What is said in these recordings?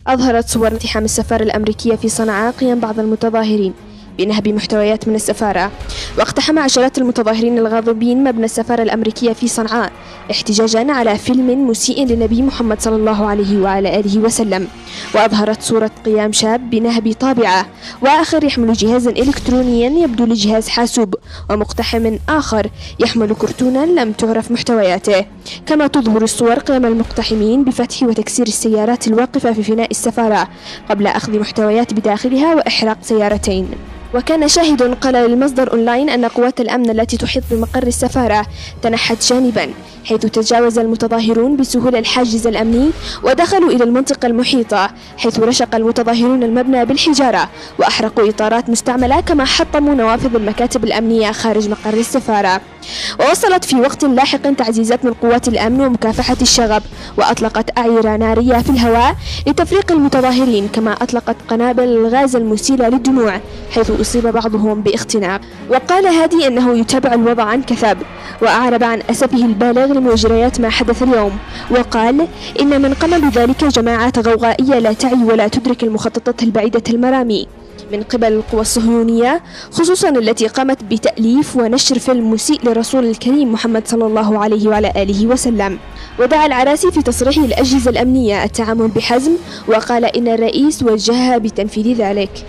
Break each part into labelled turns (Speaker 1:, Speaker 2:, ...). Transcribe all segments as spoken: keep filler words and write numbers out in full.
Speaker 1: أظهرت صور اقتحام السفارة الأمريكية في صنعاء قيام بعض المتظاهرين بنهب محتويات من السفارة. واقتحم عشرات المتظاهرين الغاضبين مبنى السفارة الأمريكية في صنعاء احتجاجا على فيلم مسيء للنبي محمد صلى الله عليه وعلى آله وسلم. وأظهرت صورة قيام شاب بنهب طابعة، وآخر يحمل جهازا إلكترونيا يبدو لجهاز حاسوب، ومقتحم آخر يحمل كرتونا لم تعرف محتوياته. كما تظهر الصور قيام المقتحمين بفتح وتكسير السيارات الواقفة في فناء السفارة قبل أخذ محتويات بداخلها وإحراق سيارتين. وكان شاهد قال للمصدر أونلاين أن قوات الأمن التي تحيط بمقر السفارة تنحت جانبا، حيث تجاوز المتظاهرون بسهولة الحاجز الأمني ودخلوا إلى المنطقة المحيطة، حيث رشق المتظاهرون المبنى بالحجارة وأحرقوا إطارات مستعملة، كما حطموا نوافذ المكاتب الأمنية خارج مقر السفارة. ووصلت في وقت لاحق تعزيزات من قوات الأمن ومكافحة الشغب، وأطلقت أعيرة نارية في الهواء لتفريق المتظاهرين، كما أطلقت قنابل الغاز المسيلة للدموع، حيث أصيب بعضهم باختناق. وقال هادي أنه يتابع الوضع عن كثب، وأعرب عن أسفه البالغ لمجريات ما حدث اليوم، وقال إن من قام بذلك جماعات غوغائية لا تعي ولا تدرك المخططات البعيدة المرامي من قبل القوى الصهيونية، خصوصا التي قامت بتأليف ونشر فيلم مسيء لرسول الكريم محمد صلى الله عليه وعلى آله وسلم. ودعا العراسي في تصريحه الأجهزة الأمنية التعامل بحزم، وقال إن الرئيس وجهها بتنفيذ ذلك.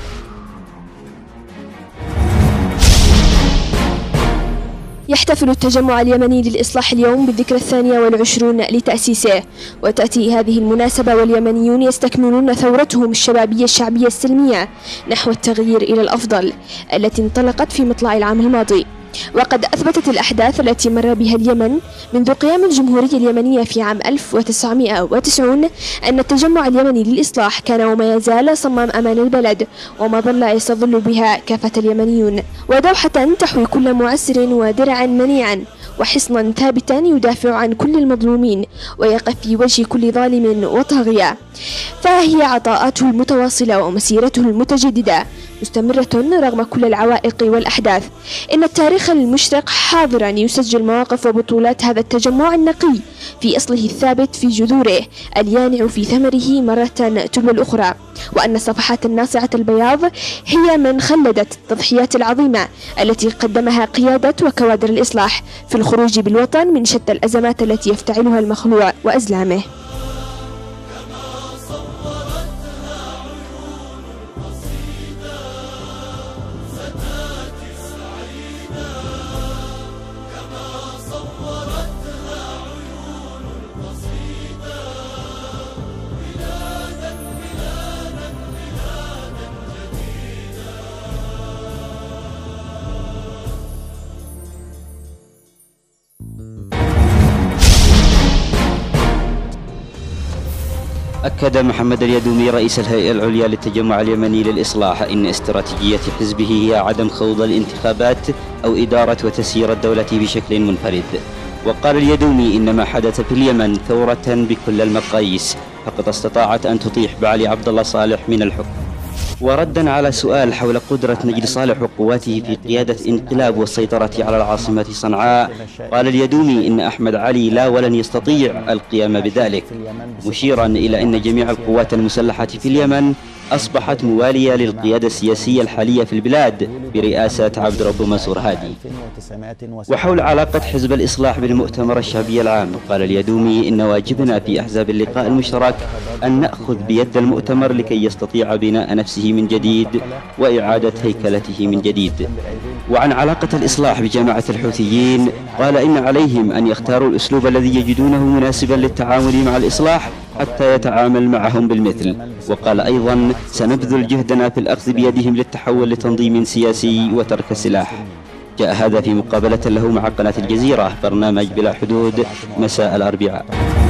Speaker 1: يحتفل التجمع اليمني للإصلاح اليوم بالذكرى الثانية والعشرون لتأسيسه، وتأتي هذه المناسبة واليمنيون يستكملون ثورتهم الشبابية الشعبية السلمية نحو التغيير إلى الأفضل التي انطلقت في مطلع العام الماضي. وقد أثبتت الأحداث التي مر بها اليمن منذ قيام الجمهورية اليمنية في عام ألف وتسعمائة وتسعين أن التجمع اليمني للإصلاح كان وما يزال صمام أمان البلد، وما ظل يستظل بها كافة اليمنيون، ودوحة تحوي كل معسر ودرعا منيعا، وحصنا ثابتا يدافع عن كل المظلومين ويقف في وجه كل ظالم وطاغية. فهي عطاءاته المتواصلة ومسيرته المتجددة مستمرة رغم كل العوائق والأحداث. إن التاريخ المشرق حاضرا يسجل مواقف وبطولات هذا التجمع النقي في أصله الثابت في جذوره اليانع في ثمره مرة تلو الأخرى، وأن الصفحات الناصعة البياض هي من خلدت التضحيات العظيمة التي قدمها قيادة وكوادر الإصلاح في الخروج بالوطن من شتى الأزمات التي يفتعلها المخلوع وأزلامه.
Speaker 2: أكد محمد اليدومي رئيس الهيئة العليا للتجمع اليمني للإصلاح إن استراتيجية حزبه هي عدم خوض الانتخابات أو إدارة وتسيير الدولة بشكل منفرد. وقال اليدومي إن ما حدث في اليمن ثورة بكل المقاييس، فقد استطاعت أن تطيح بعلي عبد الله صالح من الحكم. وردا على سؤال حول قدرة نجل صالح وقواته في قيادة انقلاب والسيطرة على العاصمة صنعاء، قال اليدومي إن أحمد علي لا ولن يستطيع القيام بذلك، مشيرا إلى أن جميع القوات المسلحة في اليمن أصبحت موالية للقيادة السياسية الحالية في البلاد برئاسة عبد رب منصور هادي. وحول علاقة حزب الإصلاح بالمؤتمر الشعبي العام، قال اليدومي إن واجبنا في أحزاب اللقاء المشترك أن نأخذ بيد المؤتمر لكي يستطيع بناء نفسه من جديد وإعادة هيكلته من جديد. وعن علاقة الإصلاح بجماعة الحوثيين، قال إن عليهم أن يختاروا الأسلوب الذي يجدونه مناسبا للتعامل مع الإصلاح حتى يتعامل معهم بالمثل. وقال أيضا سنبذل جهدنا في الأخذ بيدهم للتحول لتنظيم سياسي وترك السلاح. جاء هذا في مقابلة له مع قناة الجزيرة برنامج بلا حدود مساء الأربعاء.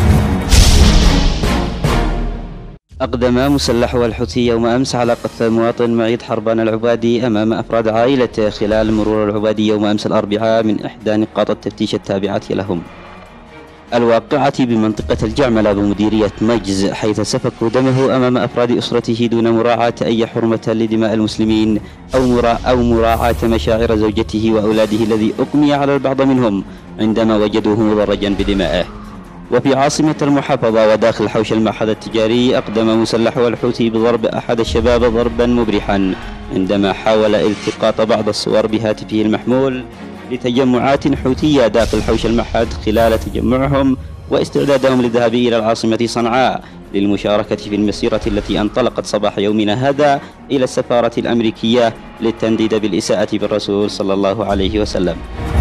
Speaker 2: أقدم مسلحو الحوثي يوم أمس على قتل المواطن معيد حربان العبادي أمام أفراد عائلته خلال مرور العبادي يوم أمس الأربعاء من إحدى نقاط التفتيش التابعة لهم الواقعة بمنطقة الجعملة بمديرية مجز، حيث سفكوا دمه أمام أفراد أسرته دون مراعاة أي حرمة لدماء المسلمين أو مرا أو مراعاة مشاعر زوجته وأولاده الذي أقمي على البعض منهم عندما وجدوه مضرجا بدمائه. وفي عاصمة المحافظة وداخل حوش المعهد التجاري أقدم مسلحو الحوثي بضرب أحد الشباب ضربا مبرحا عندما حاول التقاط بعض الصور بهاتفه المحمول لتجمعات حوثية داخل حوش المعهد خلال تجمعهم واستعدادهم للذهاب إلى العاصمة صنعاء للمشاركة في المسيرة التي انطلقت صباح يومنا هذا إلى السفارة الأمريكية للتنديد بالإساءة بالرسول صلى الله عليه وسلم.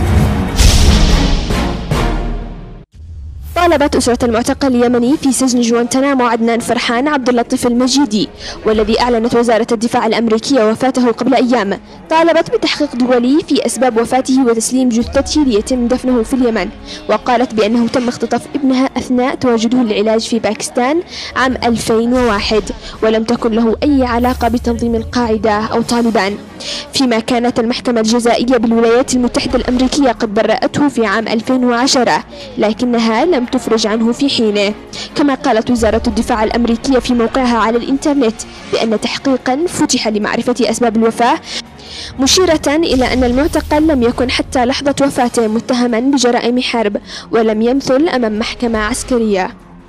Speaker 1: طالبت أسرة المعتقل اليمني في سجن جوانتنامو عدنان فرحان عبد اللطيف المجيدي، والذي أعلنت وزارة الدفاع الأمريكية وفاته قبل أيام، طالبت بتحقيق دولي في أسباب وفاته وتسليم جثته ليتم دفنه في اليمن، وقالت بأنه تم اختطاف ابنها أثناء تواجده للعلاج في باكستان عام ألفين وواحد، ولم تكن له أي علاقة بتنظيم القاعدة أو طالبان، فيما كانت المحكمة الجزائية بالولايات المتحدة الأمريكية قد برأته في عام ألفين وعشرة، لكنها لم تفرج عنه في حينه. كما قالت وزارة الدفاع الأمريكية في موقعها على الإنترنت بأن تحقيقا فتح لمعرفة أسباب الوفاة، مشيرة إلى أن المعتقل لم يكن حتى لحظة وفاته متهما بجرائم حرب ولم يمثل أمام محكمة عسكرية.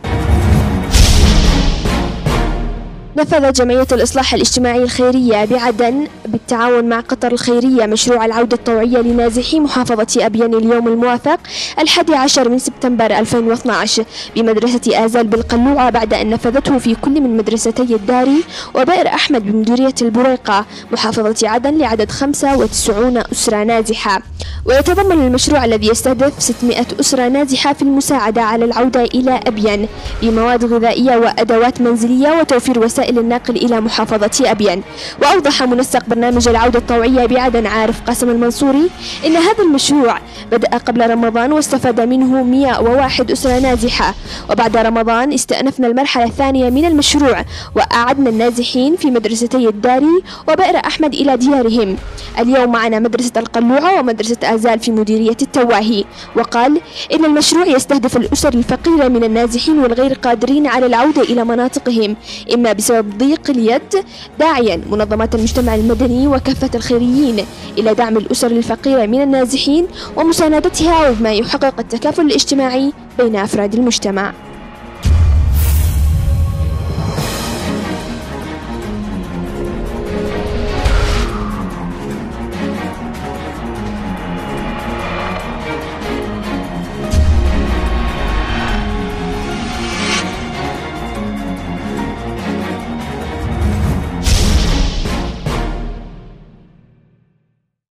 Speaker 1: نفذت جمعية الإصلاح الاجتماعي الخيرية بعدن بالتعاون مع قطر الخيرية مشروع العودة الطوعية لنازحي محافظة أبين اليوم الموافق الحادي عشر من سبتمبر ألفين واثني عشر بمدرسة آزال بالقلوعة، بعد أن نفذته في كل من مدرستي الداري وبئر أحمد بمديرية البريقة محافظة عدن لعدد خمسة وتسعين أسرة نازحة. ويتضمن المشروع الذي يستهدف ستمائة أسرة نازحة في المساعدة على العودة إلى أبين بمواد غذائية وأدوات منزلية وتوفير وسائل النقل إلى محافظة أبين. وأوضح منسق برنامج العودة الطوعية بعدن عارف قاسم المنصوري إن هذا المشروع بدأ قبل رمضان واستفاد منه مئة وواحد أسرة نازحة، وبعد رمضان استأنفنا المرحلة الثانية من المشروع وأعدنا النازحين في مدرستي الداري وبئر أحمد إلى ديارهم. اليوم معنا مدرسة القلوعة ومدرسة آزال في مديرية التواهي. وقال إن المشروع يستهدف الأسر الفقيرة من النازحين والغير قادرين على العودة إلى مناطقهم إما بسبب ضيق اليد، داعيا منظمات المجتمع المدني وكافة الخيريين إلى دعم الأسر الفقيرة من النازحين ومساندتها وبما يحقق التكافل الاجتماعي بين أفراد المجتمع.